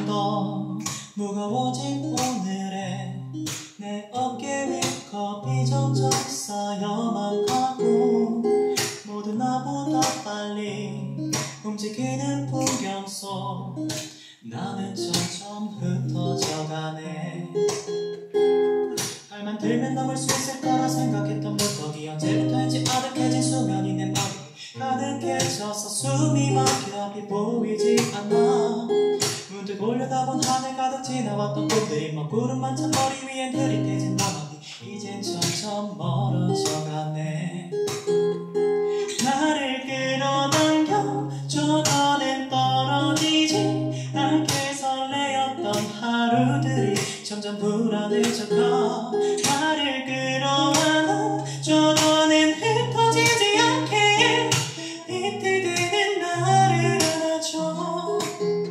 더 무거워진 오늘에 내 어깨 위 겁이 점점 쌓여만 가고 모두 나보다 빨리 움직이는 풍경 속 나는 점점 흩어져가네. 발만 들면 넘을 수 있을 거라 생각했던 무더기 언제부터인지 아득해진 수면이 내 머리 가득해져서 숨이 막혀 앞이 보이지 않아. 문득 올려다본 하늘 가득 지나왔던 꽃들이 먹구름만 찬 머리 위엔 흐릿해진 너만이 이젠 점점 멀어져가네. 나를 끌어당겨 저번엔 떨어지지 않게 설레었던 하루들이 점점 불안해져가. 나를 끌어안아 저번엔 흩어지지 않게 이틀되는 나를 안아줘.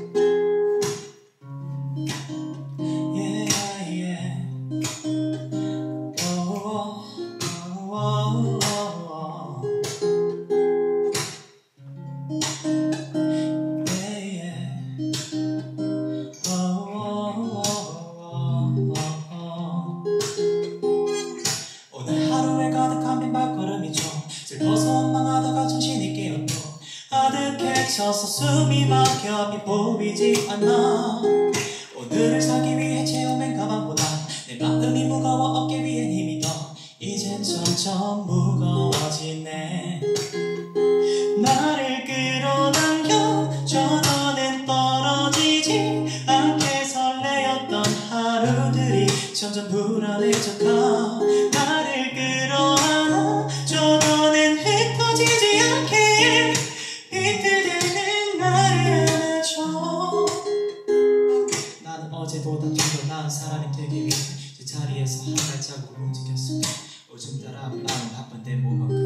Yeah, yeah. Oh, oh, oh, oh, oh. Yeah, yeah. Oh, oh, oh, oh, oh. 오늘 하루에 가득한 빈 발걸음이죠. 슬퍼서 원망하다가 정신이 깨었고 아득해져서 숨이 막혀 앞이 보이지 않아. 오늘을 살기 위해 채우맨 가방보다 내 마음이 무거워 어깨 위엔 힘이 더 이젠 점점 무거워지네. 나를 끌어당겨 저번엔 떨어지지 않게 설레었던 하루들이 점점 불안해져가. 나를 끌어안아 저번엔 흩어지지 않게 이틀되는 나를 안아줘. 나는 어제보다 좀 더 나은 사람이 되기 위해 제 자리에서 한 발자국 움직였어. 오줌 따라 마음 바쁜데 몸은